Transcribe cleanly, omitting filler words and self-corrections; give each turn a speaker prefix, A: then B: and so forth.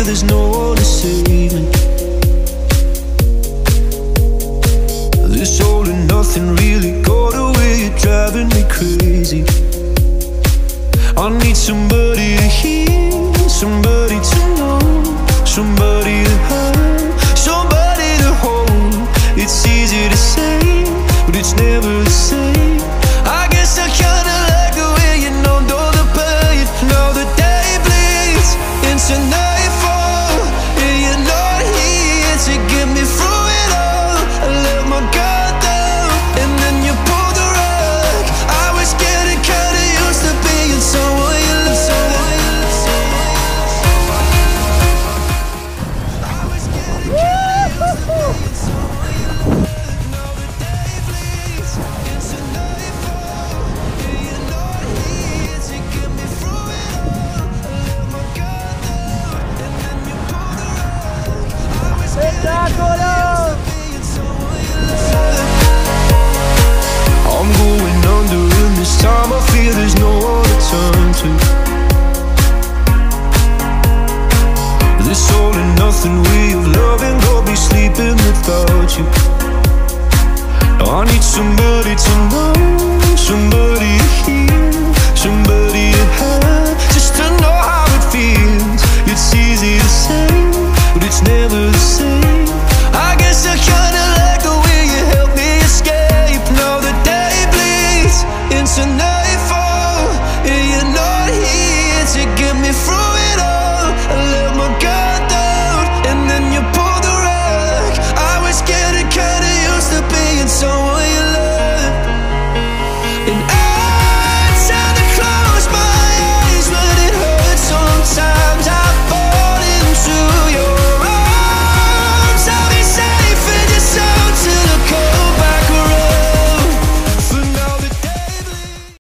A: fear there's no one to save me. This all and nothing really got away, you're driving me crazy. I need somebody to hear, somebody to know, somebody to have, somebody to hold. It's easy to say, but it's never the same. I guess I kinda like the way you numbed all the pain. Now the day bleeds into nightfall, and you're not here to get me through it all. I let my guard down, and then you pulled the rug. I was getting kinda used to being someone you love. I was getting kinda used to being someone you love. Now the day bleeds into nightfall, and you're not here to get me through it all. I let my guard down, and then you pulled the rug. I was getting kinda used to being someone you love. I'm going under, and this time I feel there's no one to turn to. This all and nothing way of loving got me sleeping without you. Now I need somebody to know, somebody to hear, somebody